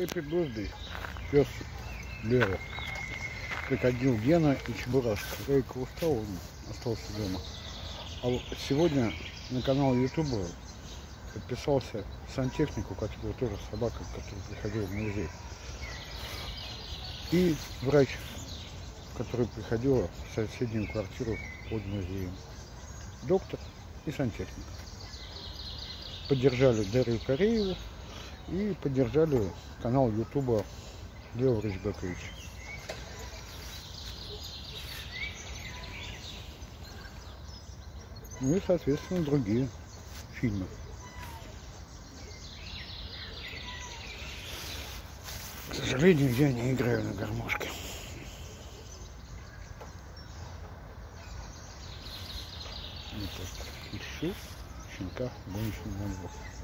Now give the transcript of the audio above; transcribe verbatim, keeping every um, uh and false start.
Happy birthday, пес Лера. Крокодил Гена и Чебурашка. Рейка устал, он остался дома. А вот сегодня на канал Ютуба подписался сантехник, у которого тоже собака, который приходил в музей. И врач, который приходила в соседнюю квартиру под музеем. Доктор и сантехник. Поддержали Дарью Корееву и поддержали канал Ютуба Лео Рыжбекович. Ну и, соответственно, другие фильмы. К сожалению, я не играю на гармошке. Я просто ищу щенка гоночного.